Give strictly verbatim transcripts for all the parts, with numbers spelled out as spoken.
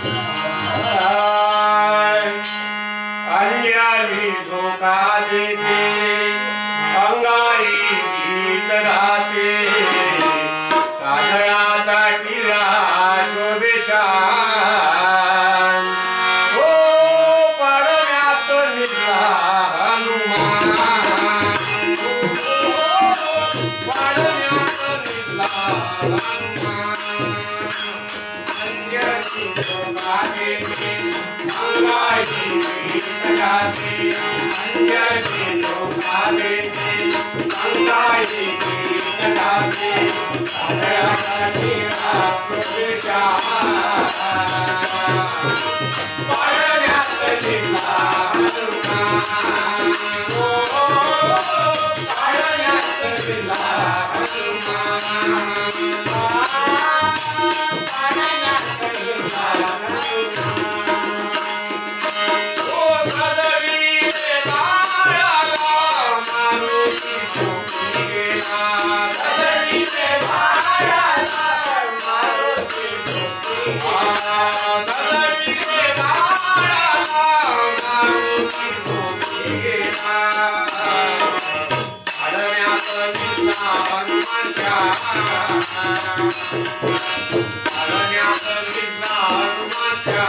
अंजली झोका देते अंगाई गीत गाते काजळाचा टिळा शोभेशान हो पाडण्यात निघाला हनुमान पाडण्यात निघाला हनुमान अंजली झोका देते अंगाई गीत गाते अंजली झोका देते अंगाई गीत गाते काजळाचा टिळा शोभेशान पाडण्यात निघाला हनुमान हो पाडण्यात निघाला हनुमान पाडण्यात निघाला हनुमान ओ सदरीचे बाळाला मारुती झोपी गेला सदरीचे बाळाला मारुती झोपी गेला सदरीचे बाळाला मारुती झोपी गेला पाडण्यात निघाला हनुमानच्या पाडण्यात निघाला हनुमानच्या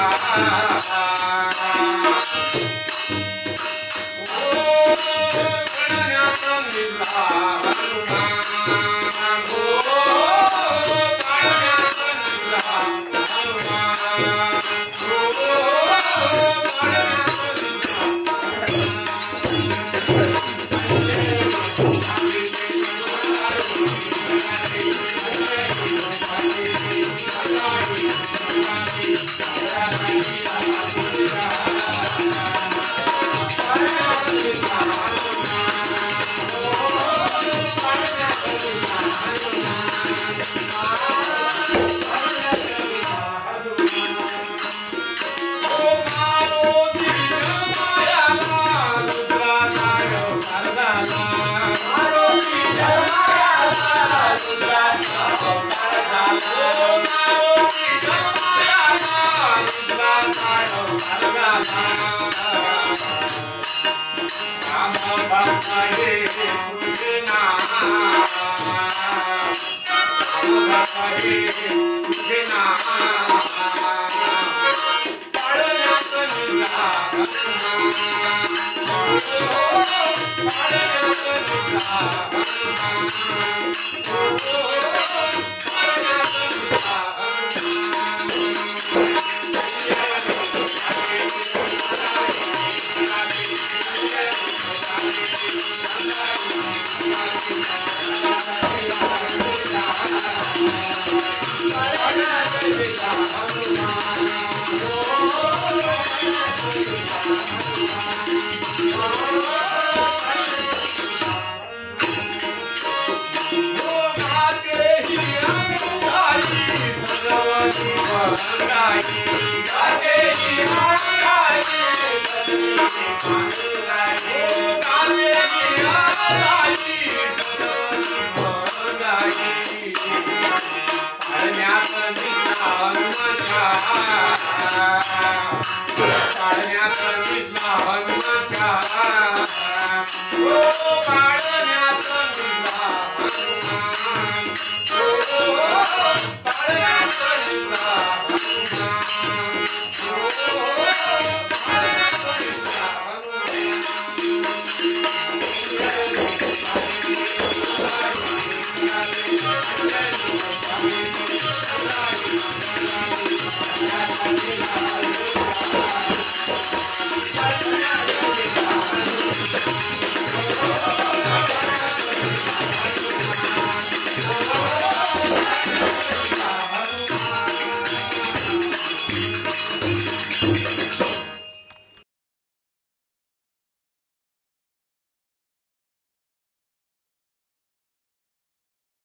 Thank you.